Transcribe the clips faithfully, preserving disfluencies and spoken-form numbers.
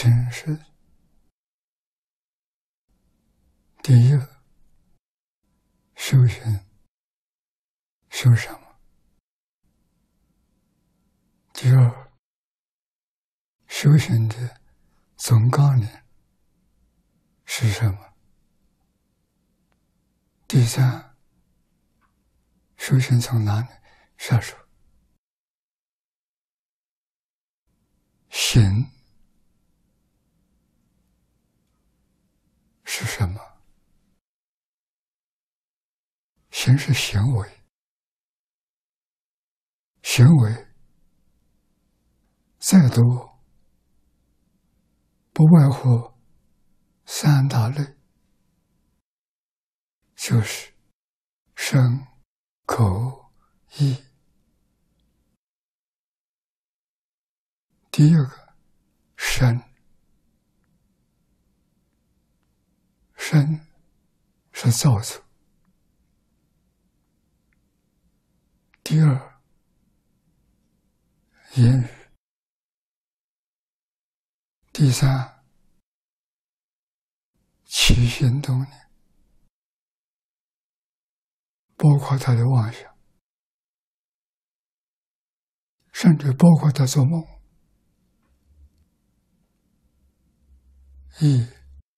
行是第一个，修行修什么？第二，修行的总纲领是什么？第三，修行从哪里下手？行是什么？行是行为，行为再多，不外乎三大类，就是身、口、意。第一个，身，身是造作。第二，言语。第三，起心动念，包括他的妄想，甚至包括他做梦。意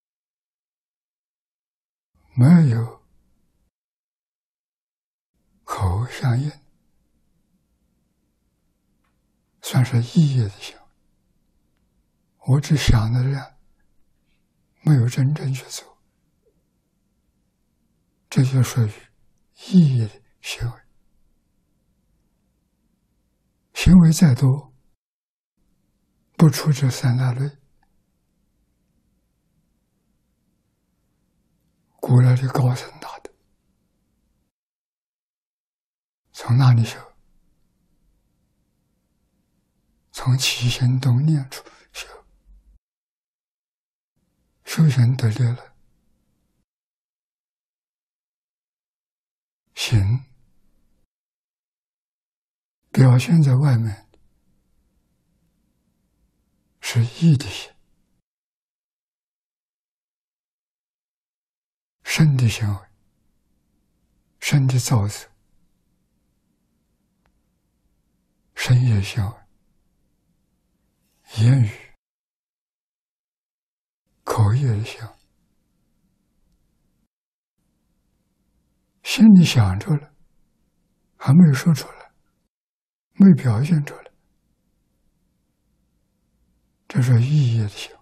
没有口相应，算是意业的行为。我只想的人，没有真正去做，这就属于意业的行为。行为再多，不出这三大类。古来的高僧大德从哪里修？从起心动念处修。修行得力了，行表现在外面是意的行，身的行为，身的造作，身业行为，言语、口业的行为。心里想着了，还没有说出来，没有表现出来，这是意业的行为。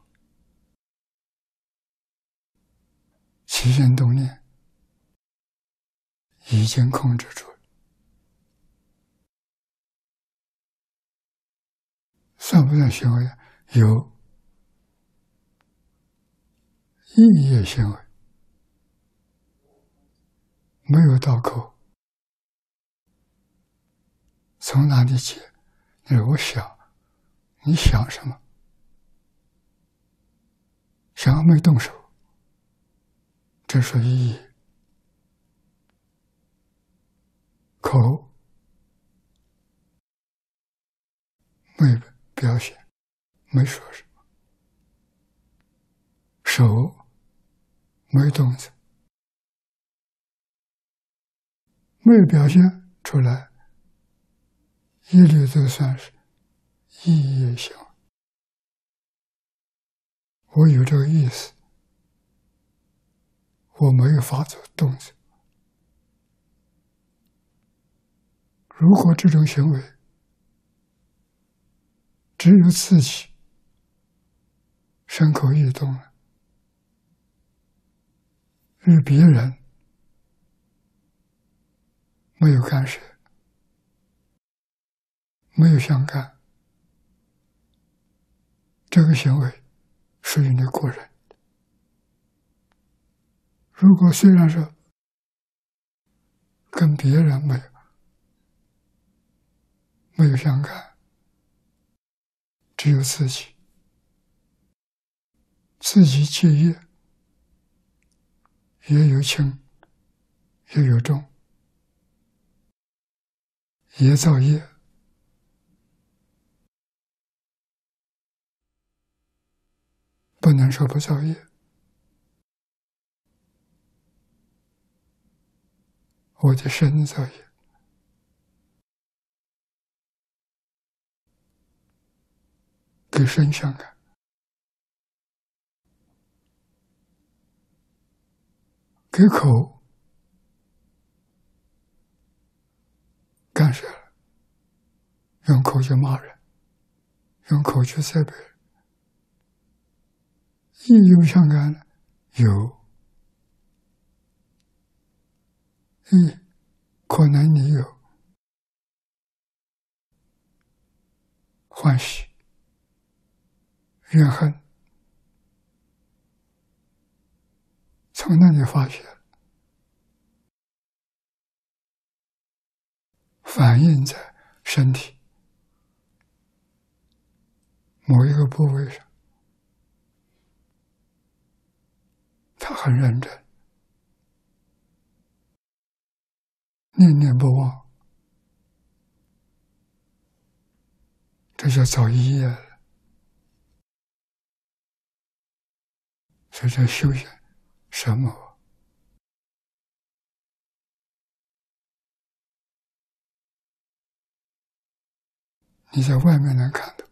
起心动念已经控制住了，算不算行为？有意业行为，没有到口，从哪里起？你说我想，你想什么？想没动手，这是意业。口没表现，没说什么，手没动作，没有表现出来，一律都算是意业行为。我有这个意思，我没有发出动作。如果这种行为只有自己身口意动了，与别人没有干涉，没有相干，这个行为属于你个人。如果虽然说跟别人没有没有相干，只有自己，自己戒业，也有轻，也有重，也造业。 不能说不造业。我的身造业，给身相干；给口干涉了，用口去骂人，用口去责备人。意有相干了，有意可能你有欢喜、怨恨，从那里发泄，反映在身体某一个部位上，他很认真，念念不忘，这叫造业了。所以这修行什么？你在外面能看到，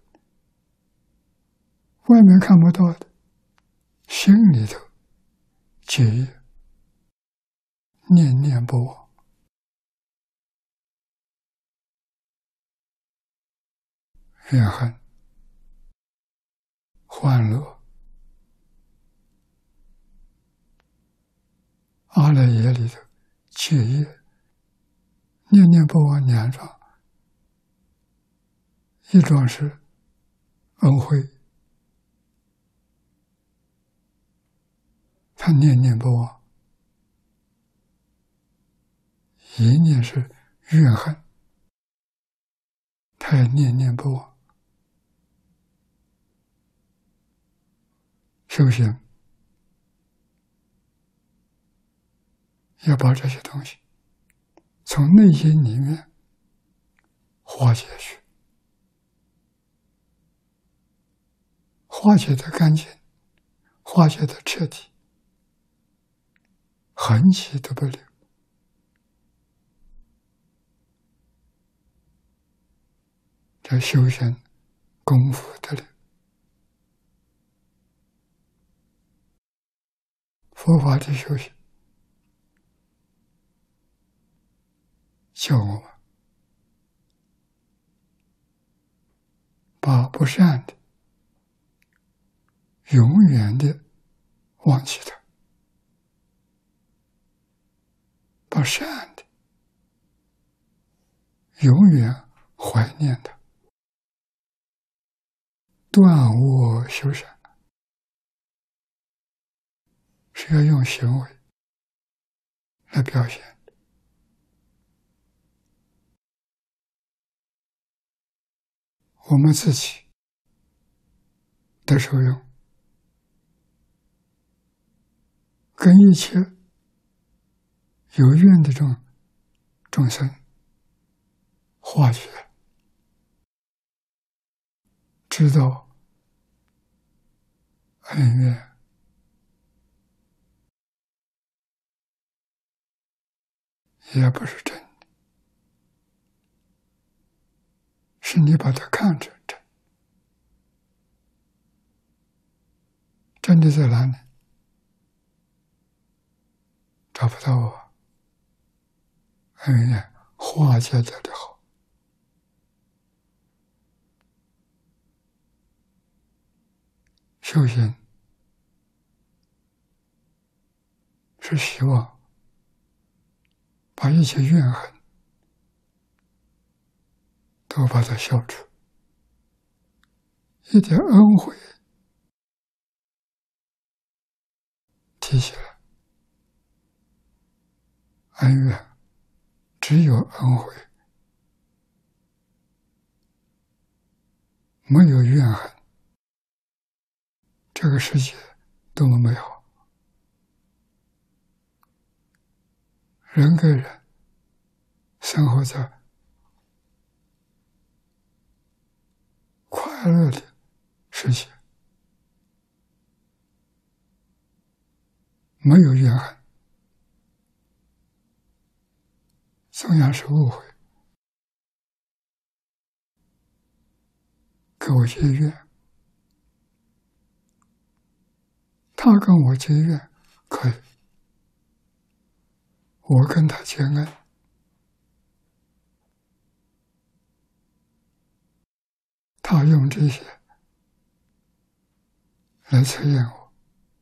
外面看不到的，心里头结业，念念不忘，怨恨、欢乐、阿赖耶里头结业，念念不忘两桩，一桩是恩惠，他念念不忘；一念是怨恨，他也念念不忘。修行要把这些东西从内心里面化解去，化解的干净，化解的彻底，痕迹都不留。这修行功夫得了。佛法的修行教我们把不善的永远的忘记它，把善的永远怀念它，断恶修善，是要用行为来表现。我们自己的受用，跟一切有缘的众众生化解，知道恩怨也不是真的，是你把它看成真。真的在哪里？找不到啊。恩怨化解得的好。修行是希望把一切怨恨都把它消除，一点恩惠提起来。恩怨只有恩惠，没有怨恨，这个世界多么美好。人跟人生活在快乐的世界， 没有怨恨，同样是误会，跟我结怨，他跟我结怨可以，我跟他结恩，他用这些来测验我，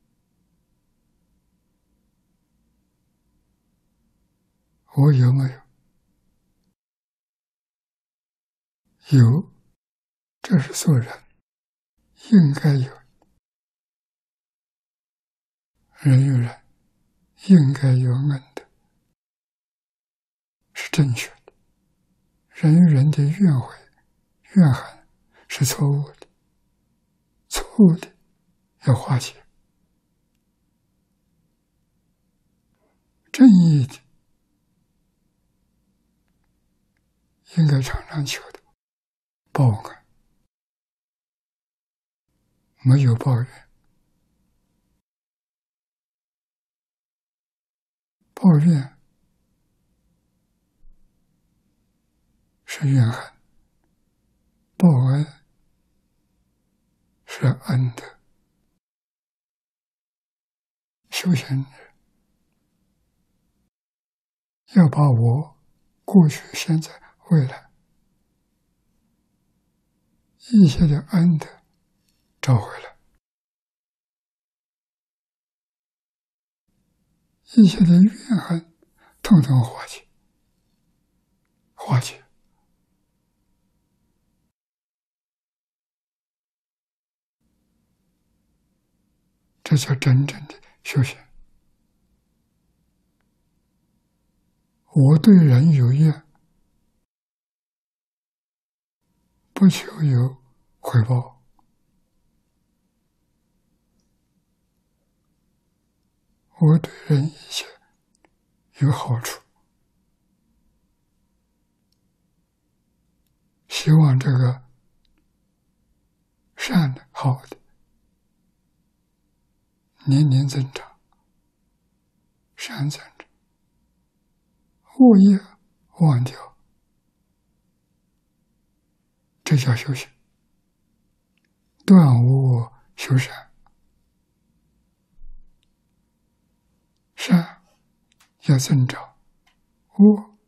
我有没有？有，这是做人应该有，人与人应该有恩的，是正确的。人与人的怨悔、怨恨是错误的，错误的要化解，正义的应该常常求的报恩，没有抱怨。抱怨是怨恨，报恩是恩德。修行人要把我过去、现在、未来一切的恩德找回来，一切的怨恨统统化解，化解。这叫真正的修行。我对人有怨，不求有回报，我对人一切有好处，希望这个善的、好的年年增长，善增长，恶业忘掉，这叫修行。断恶修善，善要增长，恶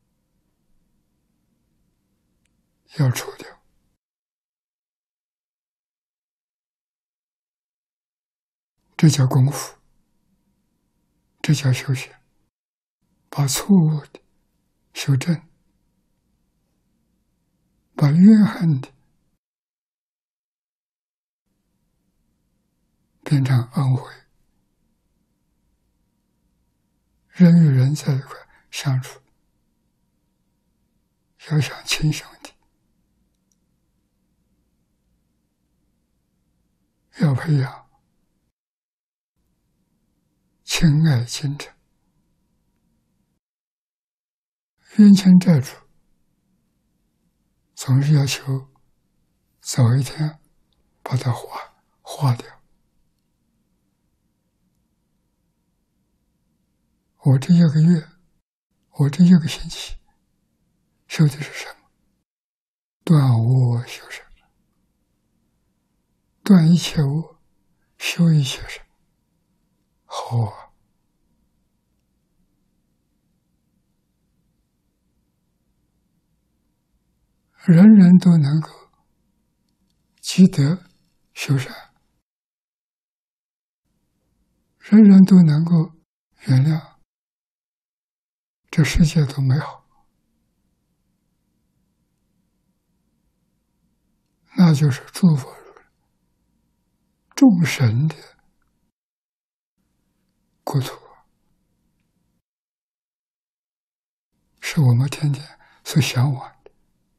要除掉。这叫功夫，这叫修行，把错误的修正，把怨恨的变成恩惠。人与人在一块相处，要像亲兄弟，要培养亲爱亲诚。冤亲债主总是要求早一天把它化化掉。我这一个月，我这一个星期修的是什么？断恶修善，断一切恶，修一切善。好啊！人人都能够积德修善，人人都能够原谅，这世界都美好。那就是诸佛众神的国土，是我们天天所向往的。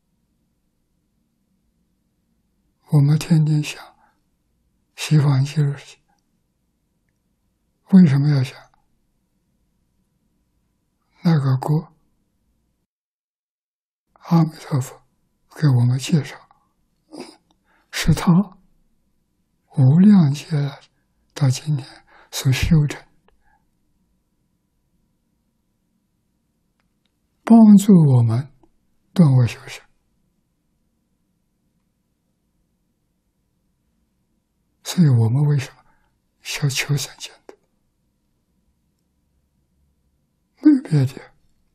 我们天天想西方极乐世界，为什么要想？那个国，阿弥陀佛给我们介绍，是他无量劫来到今天所修成帮助我们断恶修善。所以我们为什么要求生净土？没有别的。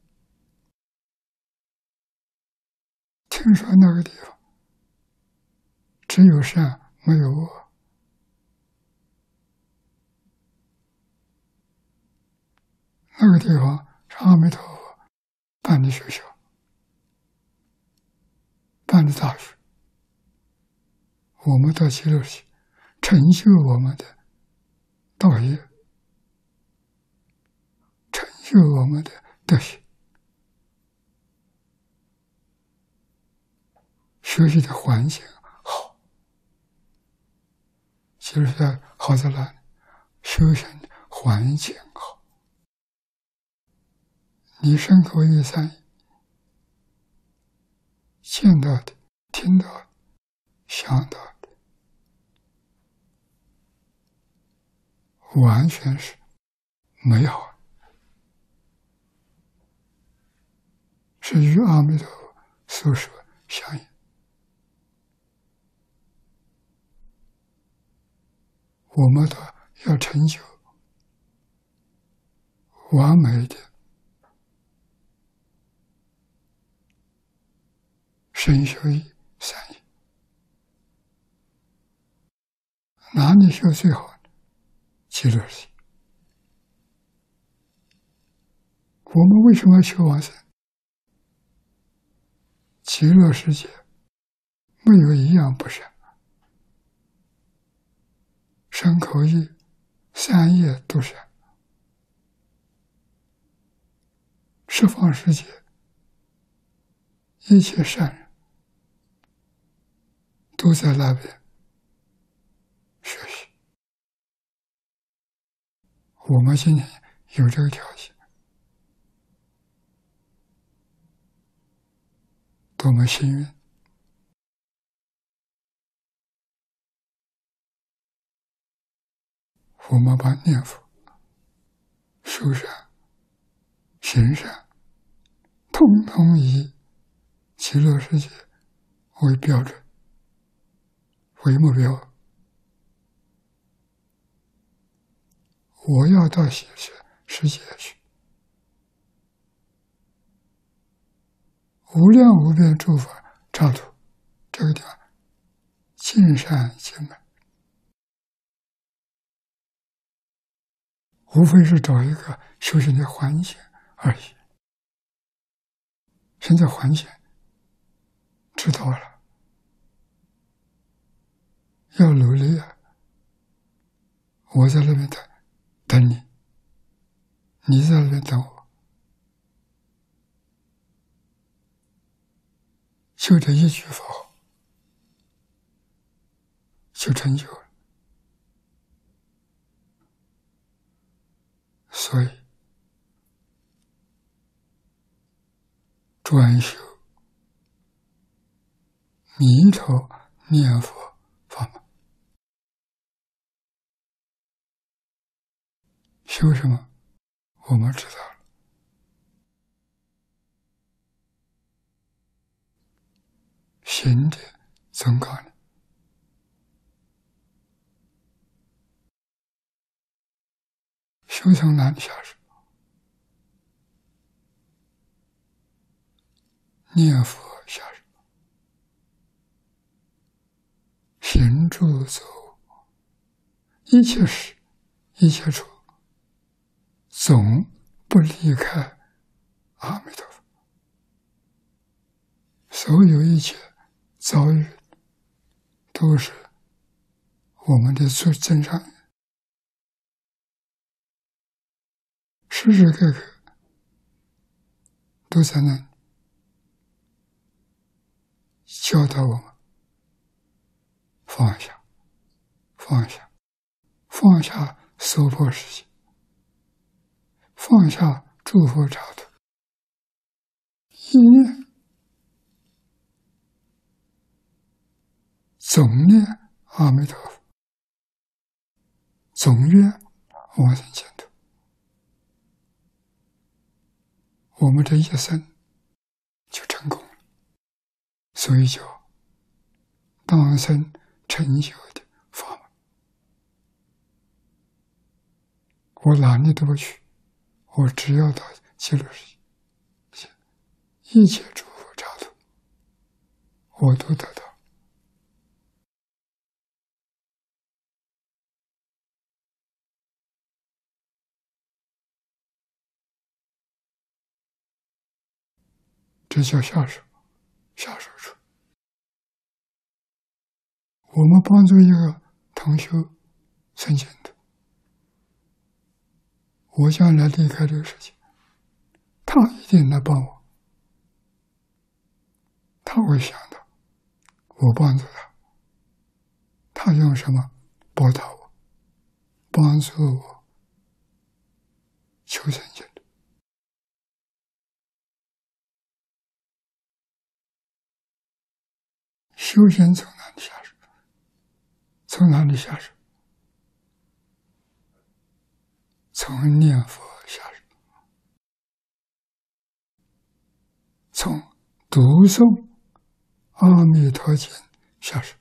听说那个地方只有善没有恶，那个地方是阿弥陀佛办的学校，办的大学。我们到极乐去成就我们的道业，成就我们的德行，学习的环境好。其实在好在哪里？修行的环境好。你身口意三业见到的、听到的、想到的，完全是美好，是与阿弥陀佛所说相应。我们都要成就完美的身修意三业。哪里修最好呢？极乐世界。我们为什么要求往生？极乐世界没有一样不善，身口意三业都善。十方世界一切善人都在那边学习。我们今天有这个条件，多么幸运！我们把念佛、修善、行善，统统以极乐世界为标准、为目标。我要到极乐世界去，无量无边诸佛刹土，这个地方尽善尽美，无非是找一个修行的环境而已。现在环境知道了，要努力啊！我在那边等等你，你在那边等我，就这一句佛号就成就了。所以专修弥陀念佛法门。修什么？我们知道了。行的增高呢？修从哪里下手？念佛下手，行住坐卧，一切事，一切处，总不离开阿弥陀佛。所有一切遭遇，都是我们的最真上缘，时时刻刻都在那里教导我们放下，放下，放下娑婆世界，放下诸佛刹土，一念总念阿弥陀佛，总愿往生净土。我们这一生就成功了。所以叫当生成就的法门。我哪里都不去，我只要到极乐世界，一切诸佛刹土，我都得到。这叫下手，下手处。我们帮助一个同学升进度，我将来离开这个世界，他一定来帮我。他会想到我帮助他，他用什么报答我，帮助我求生进度。修行从哪里下手？从哪里下手？从念佛下手，从读诵阿弥陀经下手，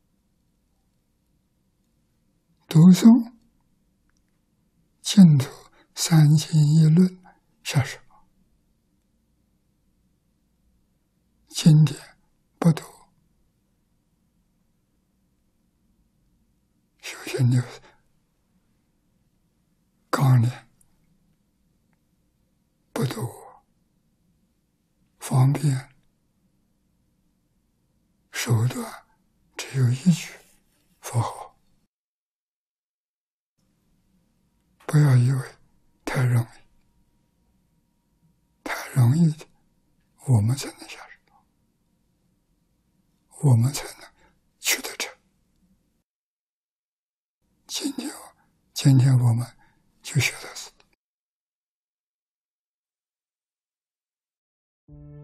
读诵净土三经一论下手。经典不读，修行就是纲领不读，方便手段只有一句佛号。不要以为太容易，太容易的我们才能下手，我们才能取得成。今天今天我们就学到此。